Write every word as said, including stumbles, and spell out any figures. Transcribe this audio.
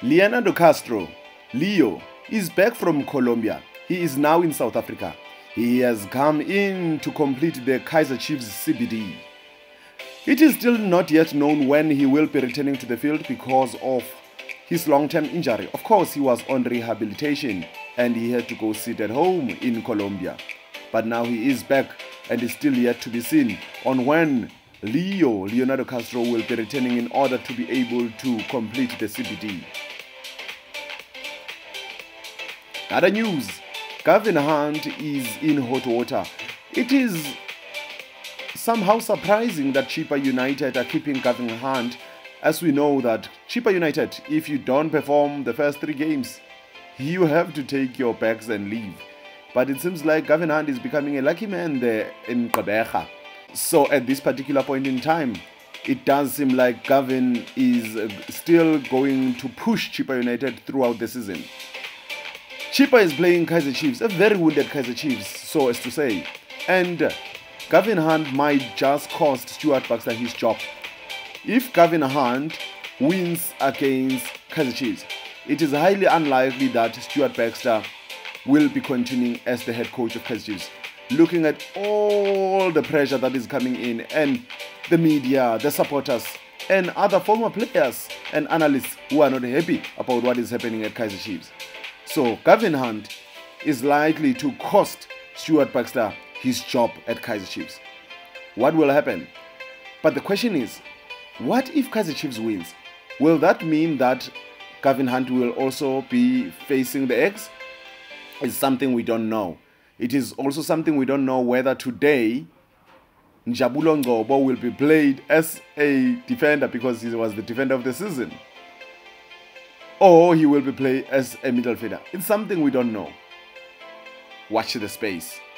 Leornado Castro, Leo, is back from Colombia. He is now in South Africa. He has come in to complete the Kaizer Chiefs C B D. It is still not yet known when he will be returning to the field because of his long-term injury. Of course, he was on rehabilitation and he had to go sit at home in Colombia. But now he is back and is still yet to be seen on when Leo, Leornado Castro, will be returning in order to be able to complete the C B D. Other news, Gavin Hunt is in hot water. It is somehow surprising that Chippa United are keeping Gavin Hunt, as we know that Chippa United, if you don't perform the first three games, you have to take your bags and leave. But it seems like Gavin Hunt is becoming a lucky man there in Gqeberha. So at this particular point in time, it does seem like Gavin is still going to push Chippa United throughout the season. Chippa is playing Kaizer Chiefs, a very wounded Kaizer Chiefs, so as to say. And Gavin Hunt might just cost Stuart Baxter his job. If Gavin Hunt wins against Kaizer Chiefs, it is highly unlikely that Stuart Baxter will be continuing as the head coach of Kaizer Chiefs. Looking at all the pressure that is coming in, and the media, the supporters, and other former players and analysts who are not happy about what is happening at Kaizer Chiefs. So Gavin Hunt is likely to cost Stuart Baxter his job at Kaizer Chiefs. What will happen? But the question is, what if Kaizer Chiefs wins? Will that mean that Gavin Hunt will also be facing the X? It's something we don't know. It is also something we don't know whether today Njabulo Ngcobo will be played as a defender because he was the defender of the season, or he will be played as a midfielder. It's something we don't know. Watch the space.